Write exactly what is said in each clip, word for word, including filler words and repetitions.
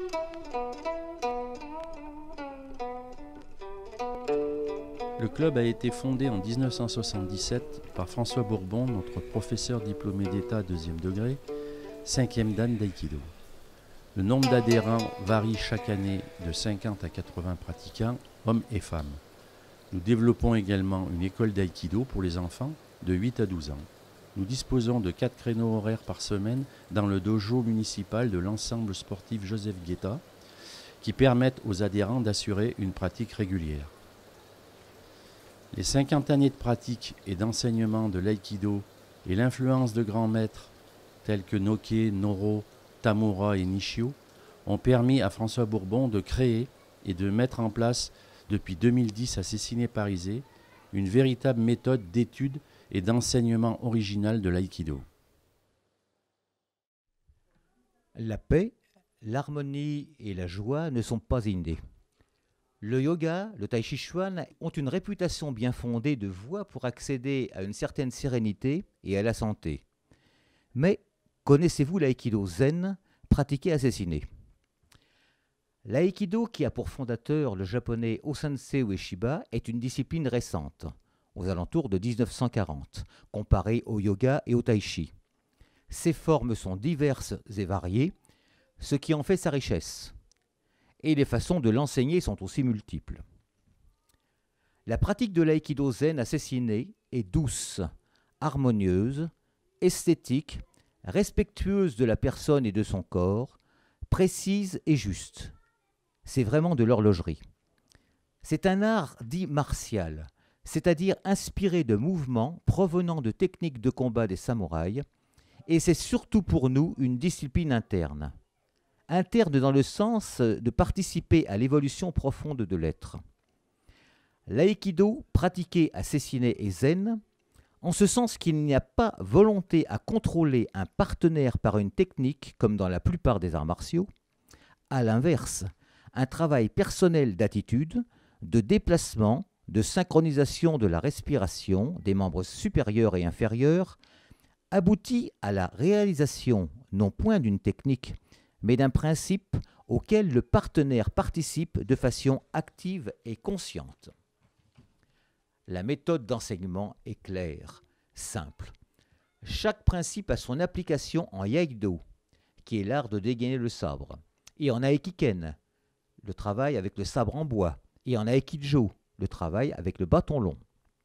Le club a été fondé en mille neuf cent soixante-dix-sept par François Bourbon, notre professeur diplômé d'État deuxième degré, cinquième dan d'aïkido. Le nombre d'adhérents varie chaque année de cinquante à quatre-vingts pratiquants, hommes et femmes. Nous développons également une école d'aïkido pour les enfants de huit à douze ans. Nous disposons de quatre créneaux horaires par semaine dans le dojo municipal de l'ensemble sportif Joseph Guetta qui permettent aux adhérents d'assurer une pratique régulière. Les cinquante années de pratique et d'enseignement de l'aïkido et l'influence de grands maîtres tels que Noke, Noro, Tamura et Nishio ont permis à François Bourbon de créer et de mettre en place depuis deux mille dix à Cessiné-Parisé une véritable méthode d'étude et d'enseignement original de l'aïkido. La paix, l'harmonie et la joie ne sont pas innées. Le yoga, le tai chi chuan ont une réputation bien fondée de voie pour accéder à une certaine sérénité et à la santé. Mais connaissez-vous l'aïkido zen pratiqué à Cessiné? L'aïkido, qui a pour fondateur le japonais Osensei Ueshiba, est une discipline récente, aux alentours de mille neuf cent quarante, comparée au yoga et au tai chi. Ses formes sont diverses et variées, ce qui en fait sa richesse. Et les façons de l'enseigner sont aussi multiples. La pratique de l'aïkido zen à Cessiné est douce, harmonieuse, esthétique, respectueuse de la personne et de son corps, précise et juste. C'est vraiment de l'horlogerie. C'est un art dit martial, c'est-à-dire inspiré de mouvements provenant de techniques de combat des samouraïs, et c'est surtout pour nous une discipline interne. Interne dans le sens de participer à l'évolution profonde de l'être. L'aïkido, pratiqué à Cessiné est zen, en ce sens qu'il n'y a pas volonté à contrôler un partenaire par une technique comme dans la plupart des arts martiaux. À l'inverse, un travail personnel d'attitude, de déplacement, de synchronisation de la respiration des membres supérieurs et inférieurs aboutit à la réalisation non point d'une technique, mais d'un principe auquel le partenaire participe de façon active et consciente. La méthode d'enseignement est claire, simple. Chaque principe a son application en Iaido, qui est l'art de dégainer le sabre, et en Aikiken, le travail avec le sabre en bois, et en Aikijo, le travail avec le bâton long.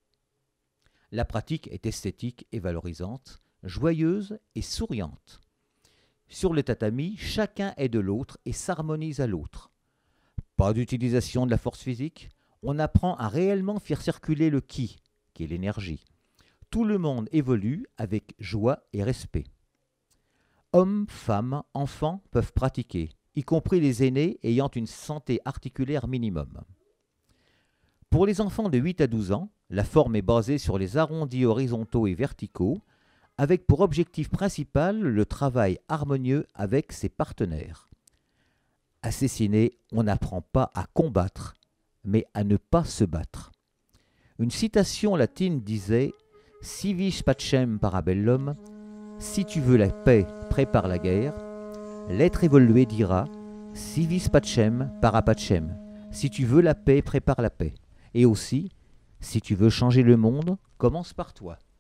La pratique est esthétique et valorisante, joyeuse et souriante. Sur le tatami, chacun est de l'autre et s'harmonise à l'autre. Pas d'utilisation de la force physique, on apprend à réellement faire circuler le ki, qui est l'énergie. Tout le monde évolue avec joie et respect. Hommes, femmes, enfants peuvent pratiquer, y compris les aînés ayant une santé articulaire minimum. Pour les enfants de huit à douze ans, la forme est basée sur les arrondis horizontaux et verticaux, avec pour objectif principal le travail harmonieux avec ses partenaires. À Cessiné, on n'apprend pas à combattre, mais à ne pas se battre. Une citation latine disait « Si vis pacem parabellum » si tu veux la paix, prépare la guerre. L'être évolué dira « Si vis pacem parapacem » si tu veux la paix, prépare la paix. Et aussi, si tu veux changer le monde, commence par toi.